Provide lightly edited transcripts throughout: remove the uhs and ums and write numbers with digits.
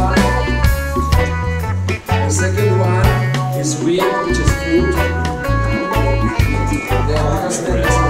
one. The second one is wheat, which is fruit. The last one is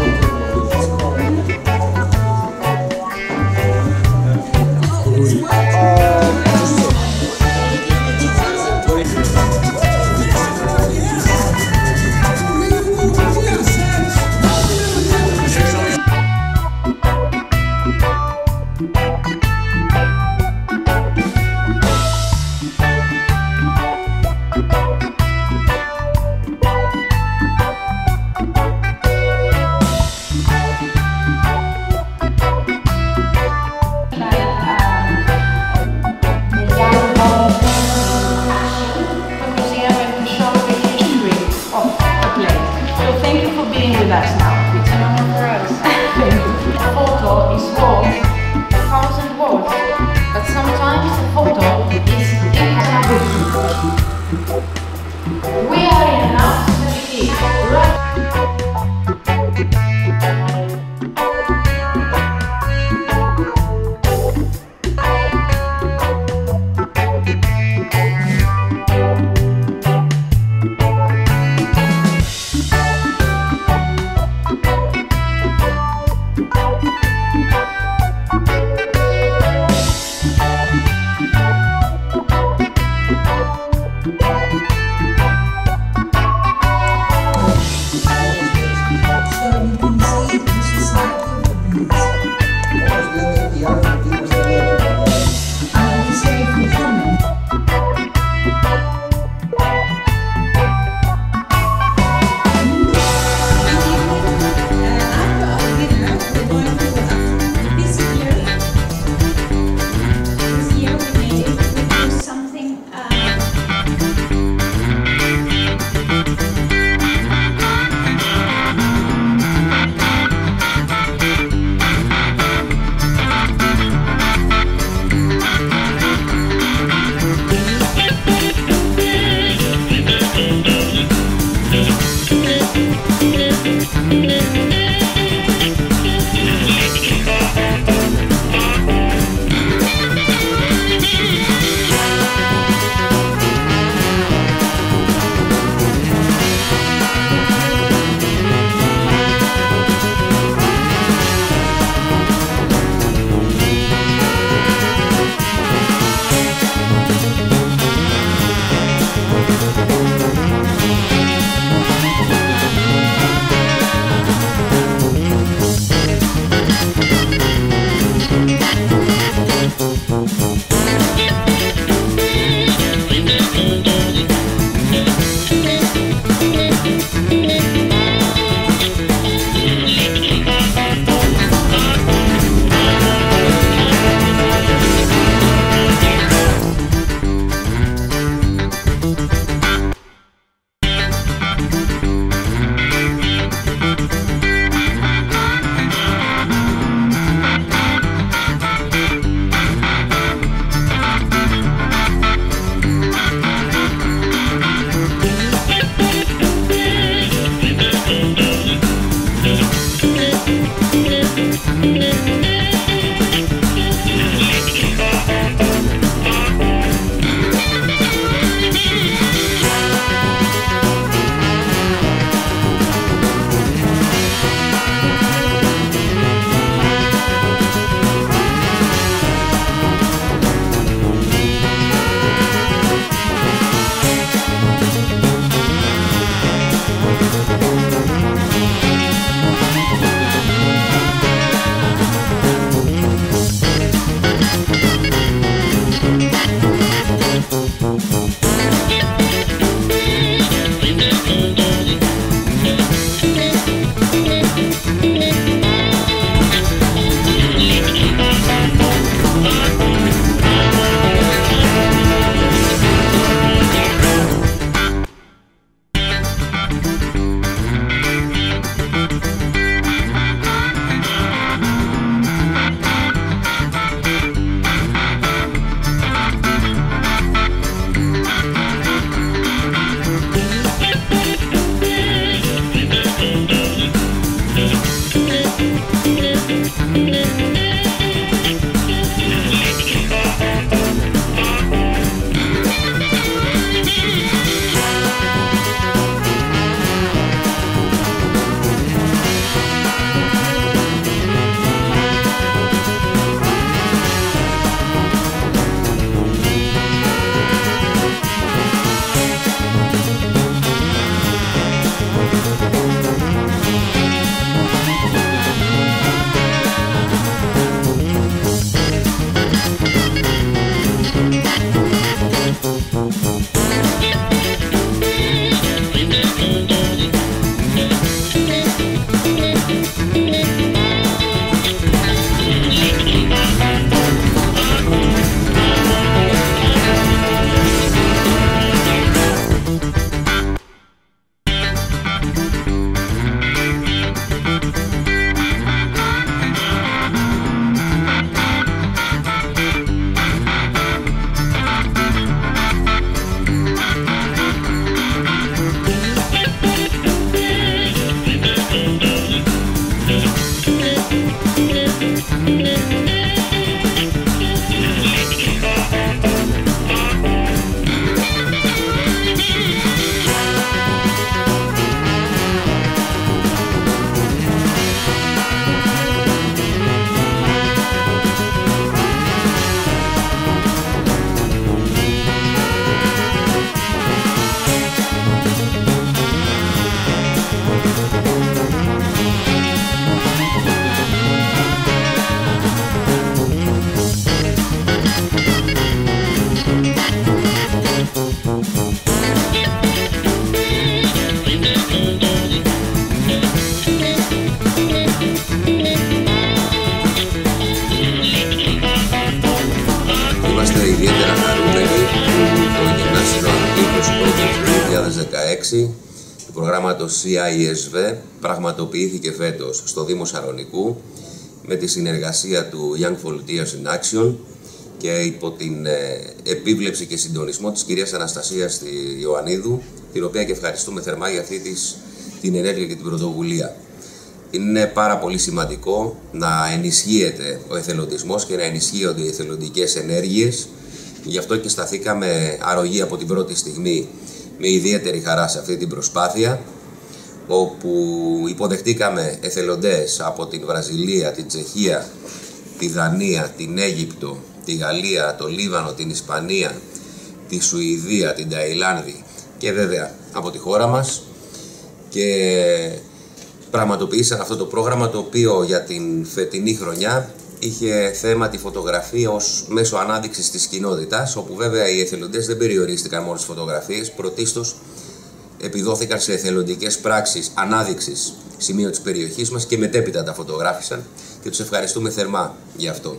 Είμαστε ιδιαίτερα χαρούμενοι που το γυμνάσιο Νίκος του 2016 του προγράμματος CISV πραγματοποιήθηκε φέτος στο Δήμο Σαρονικού με τη συνεργασία του Young Volunteers in Action και υπό την επίβλεψη και συντονισμό της κυρίας Αναστασίας Ιωαννίδου, την οποία και ευχαριστούμε θερμά για αυτή την ενέργεια και την πρωτοβουλία. Είναι πάρα πολύ σημαντικό να ενισχύεται ο εθελοντισμός και να ενισχύονται οι εθελοντικές ενέργειες. Γι' αυτό και σταθήκαμε αρρωγοί από την πρώτη στιγμή με ιδιαίτερη χαρά σε αυτή την προσπάθεια, όπου υποδεχτήκαμε εθελοντές από την Βραζιλία, την Τσεχία, τη Δανία, την Αίγυπτο, τη Γαλλία, το Λίβανο, την Ισπανία, τη Σουηδία, την Ταϊλάνδη και βέβαια από τη χώρα μας, και πραγματοποιήσαν αυτό το πρόγραμμα, το οποίο για την φετινή χρονιά είχε θέμα τη φωτογραφία ως μέσο ανάδειξης της κοινότητας, όπου βέβαια οι εθελοντές δεν περιορίστηκαν μόνο στις φωτογραφίες, πρωτίστως επιδόθηκαν σε εθελοντικές πράξεις ανάδειξης σημείων της περιοχής μας και μετέπειτα τα φωτογράφησαν και τους ευχαριστούμε θερμά γι' αυτό.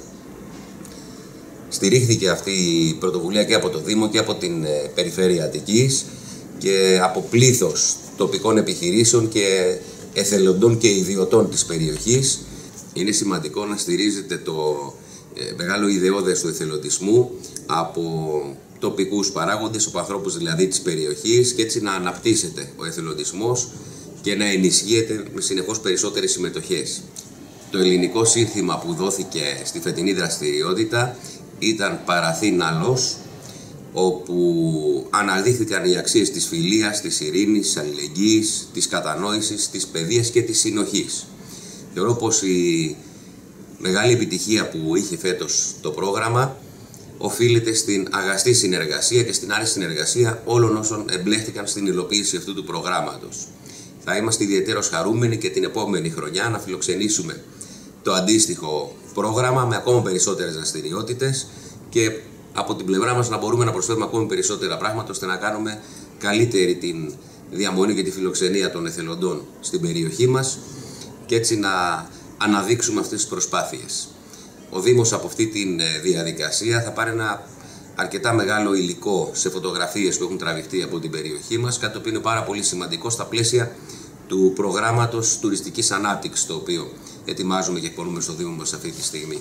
Στηρίχθηκε αυτή η πρωτοβουλία και από το Δήμο και από την Περιφέρεια Αττικής και από πλήθος τοπικών επιχειρήσεων και εθελοντών και ιδιωτών της περιοχής. Είναι σημαντικό να στηρίζεται το μεγάλο ιδεώδες του εθελοντισμού από τοπικούς παράγοντες, από ανθρώπους δηλαδή της περιοχής, και έτσι να αναπτύσσεται ο εθελοντισμός και να ενισχύεται με συνεχώς περισσότερες συμμετοχές. Το ελληνικό σύνθημα που δόθηκε στη φετινή δραστηριότητα ήταν «Παραθήναλος», όπου αναδείχθηκαν οι αξίες της φιλίας, της ειρήνης, της αλληλεγγύης, της κατανόησης, της παιδείας και της συνοχής. Θεωρώ πως η μεγάλη επιτυχία που είχε φέτος το πρόγραμμα οφείλεται στην αγαστή συνεργασία και στην άρεστη συνεργασία όλων όσων εμπλέχτηκαν στην υλοποίηση αυτού του προγράμματος. Θα είμαστε ιδιαιτέρως χαρούμενοι και την επόμενη χρονιά να φιλοξενήσουμε το αντίστοιχο πρόγραμμα με ακόμα περισσότερες δραστηριότητες και από την πλευρά μας να μπορούμε να προσφέρουμε ακόμη περισσότερα πράγματα, ώστε να κάνουμε καλύτερη την διαμονή και τη φιλοξενία των εθελοντών στην περιοχή μας και έτσι να αναδείξουμε αυτές τις προσπάθειες. Ο Δήμος από αυτή τη διαδικασία θα πάρει ένα αρκετά μεγάλο υλικό σε φωτογραφίες που έχουν τραβηχτεί από την περιοχή μας, κάτι το οποίο είναι πάρα πολύ σημαντικό στα πλαίσια του προγράμματος τουριστικής ανάπτυξης, το οποίο ετοιμάζουμε και εκπονούμε στο Δήμο μας αυτή τη στιγμή.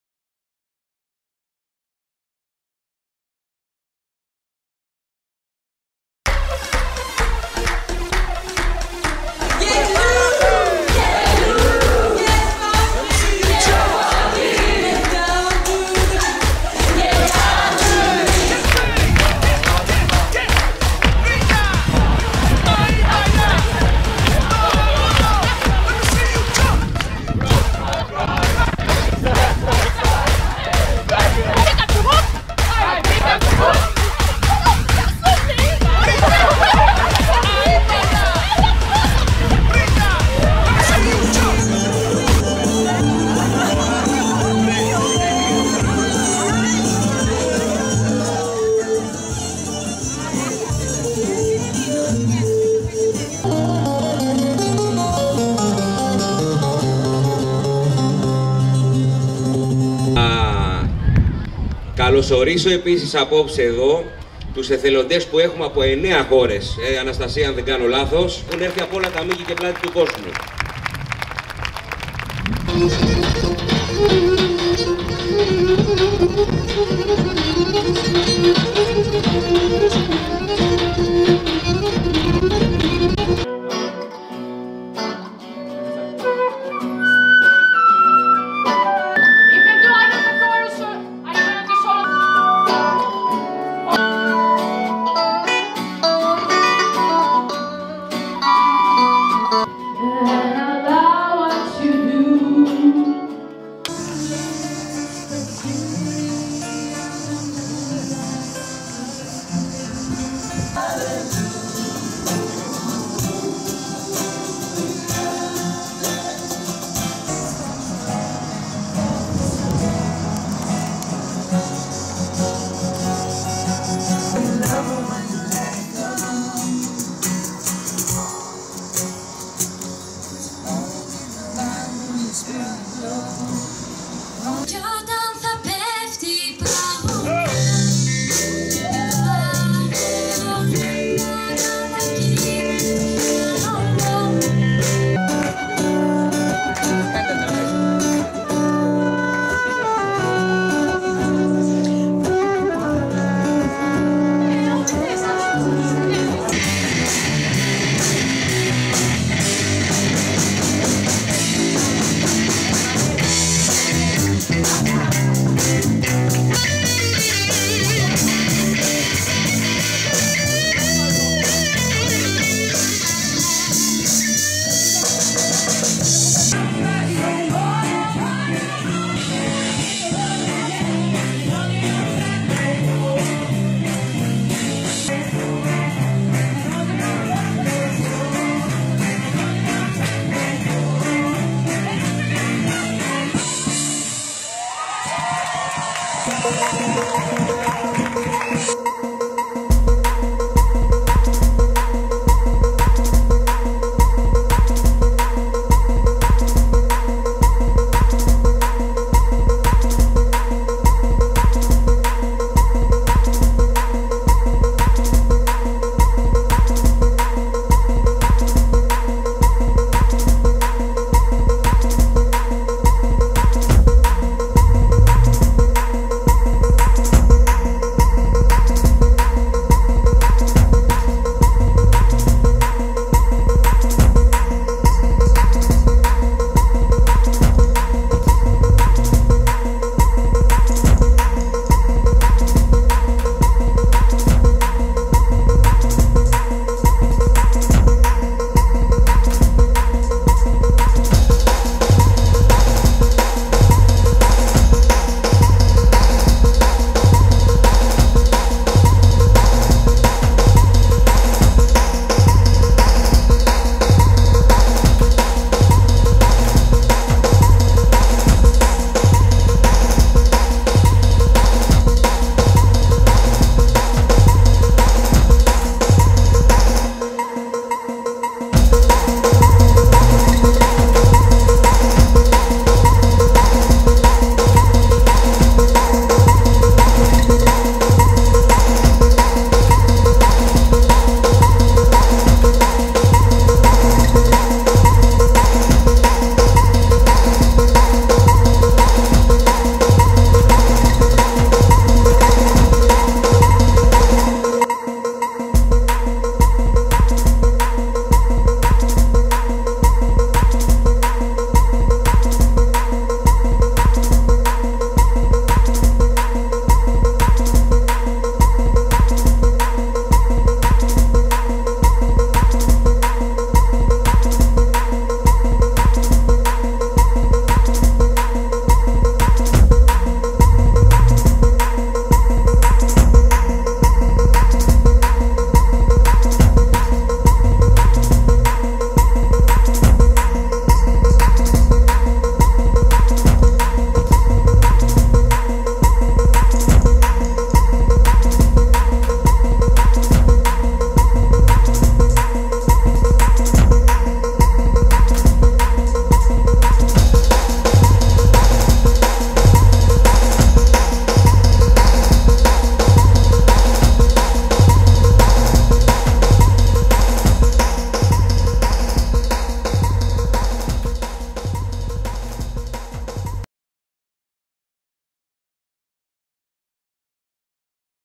Καλωσορίσω επίσης απόψε εδώ τους εθελοντές που έχουμε από 9 χώρες, Αναστασία αν δεν κάνω λάθος, που έχουν έρθει από όλα τα μήκη και πλάτη του κόσμου.